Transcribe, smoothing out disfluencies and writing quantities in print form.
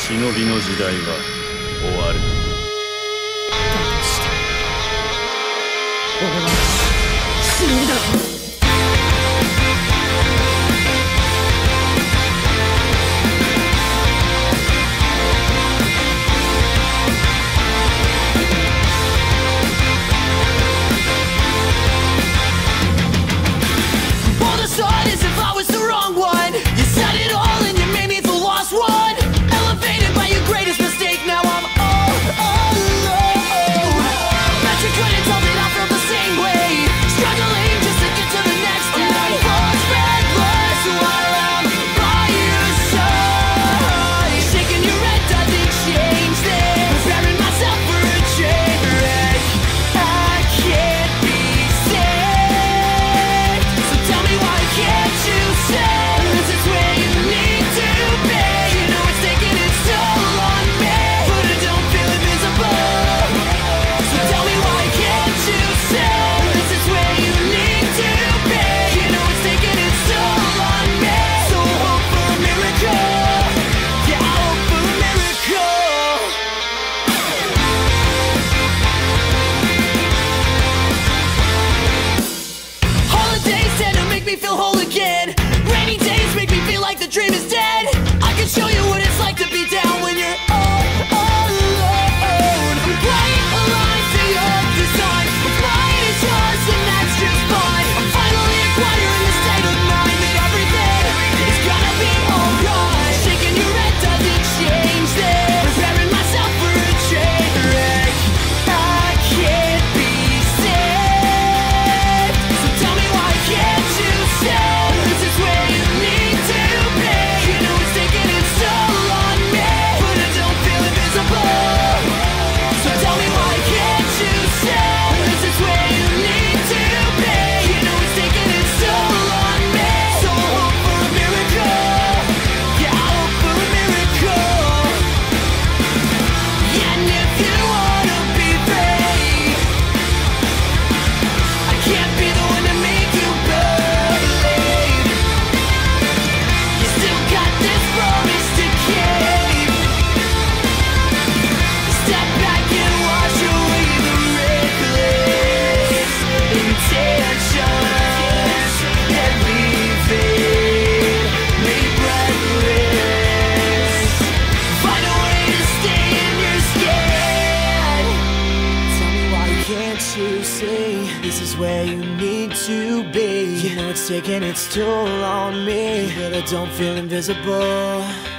忍びの時代は終わる。 だとして俺は忍びだ。 This is where you need to be. You know it's taking its toll on me, but I don't feel invisible.